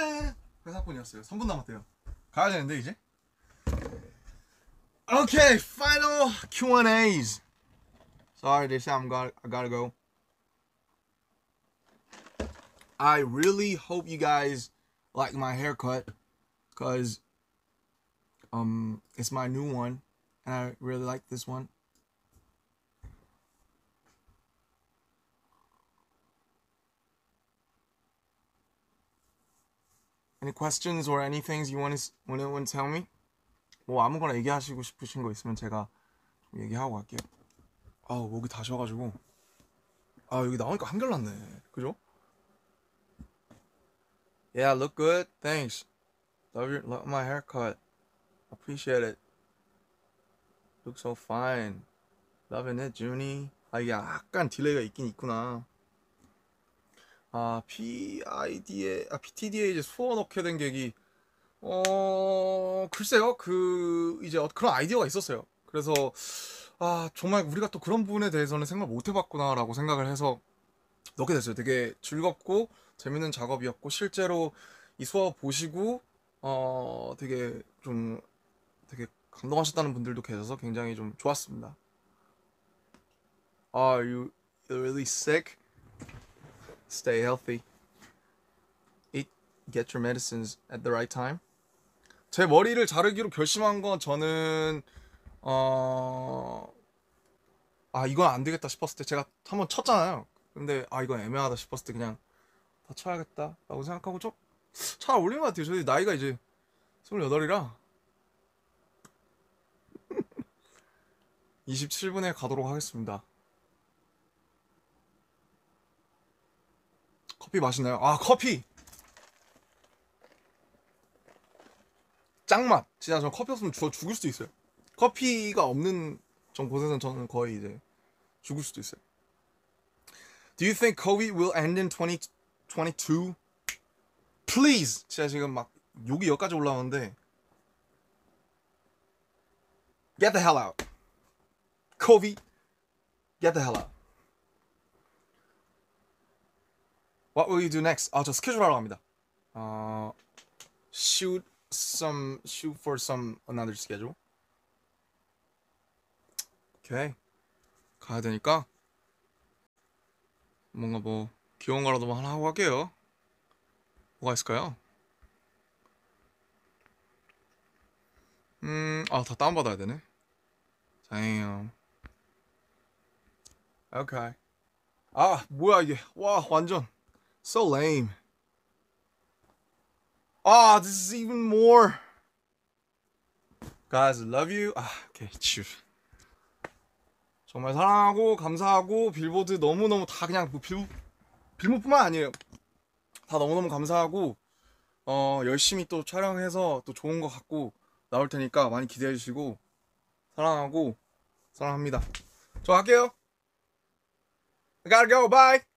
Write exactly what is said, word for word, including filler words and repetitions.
짜잔! 회사폰이었어요. 삼 분 남았대요. 가야 되는데 이제. Okay, final Q and A's. Sorry, they say I'm got I gotta go. I really hope you guys like my haircut, cause um it's my new one, and I really like this one. Any questions or any things you want to want to, want to tell me? 뭐 아무거나 얘기하시고 싶으신 거 있으면 제가 좀 얘기하고 갈게요. 아 목이 다 쉬어가지고 아 여기 나오니까 한결났네. 그죠? Yeah, look good. Thanks. Love your love my haircut. Appreciate it. Look so fine. Loving it, Junie. 아 이게 약간 딜레이가 있긴 있구나. 아 피아이디에 아 피티디에 이제 수어 넣게 된 계기. 어 글쎄요 그 이제 그런 아이디어가 있었어요. 그래서 아 정말 우리가 또 그런 부분에 대해서는 생각 못 해봤구나라고 생각을 해서 넣게 됐어요. 되게 즐겁고 재밌는 작업이었고 실제로 이 수업 보시고 어 되게 좀 되게 감동하셨다는 분들도 계셔서 굉장히 좀 좋았습니다. Are you really sick? Stay healthy. Eat, get your medicines at the right time. 제 머리를 자르기로 결심한 건 저는 어... 아 이건 안 되겠다 싶었을 때 제가 한번 쳤잖아요. 근데 아 이건 애매하다 싶었을 때 그냥 다 쳐야겠다 라고 생각하고 좀 잘 어울리는 것 같아요. 저희 나이가 이제 스물여덟이라 이십칠 분에 가도록 하겠습니다. 커피 맛있나요? 아 커피 짱맛. 진짜 저 커피 없으면 저 죽을 수도 있어요. 커피가 없는 전 곳에서는 저는 거의 이제 죽을 수도 있어요. Do you think COVID will end in twenty twenty-two? Please. 진짜 지금 막 욕이 여기까지 올라오는데 Get the hell out. COVID, get the hell out. What will you do next? 아, 저 스케줄 하러 갑니다. 어, shoot some, shoot for some another schedule. 오케이. 가야 되니까 뭔가 뭐 귀여운 거라도 뭐 하나 하고 갈게요. 뭐가 있을까요? 음, 아, 다 다운받아야 되네. Damn. Okay. 아, 뭐야 이게. 와, 완전 so lame. Ah, this is even more. Guys, I love you. 아, 오케이, 치. 정말 사랑하고 감사하고 빌보드 너무너무 다 그냥 뭐 빌, 빌보드뿐만 아니에요. 다 너무너무 감사하고 어, 열심히 또 촬영해서 또 좋은 거 갖고 나올 테니까 많이 기대해 주시고 사랑하고 사랑합니다. 저 갈게요. I gotta go. Bye.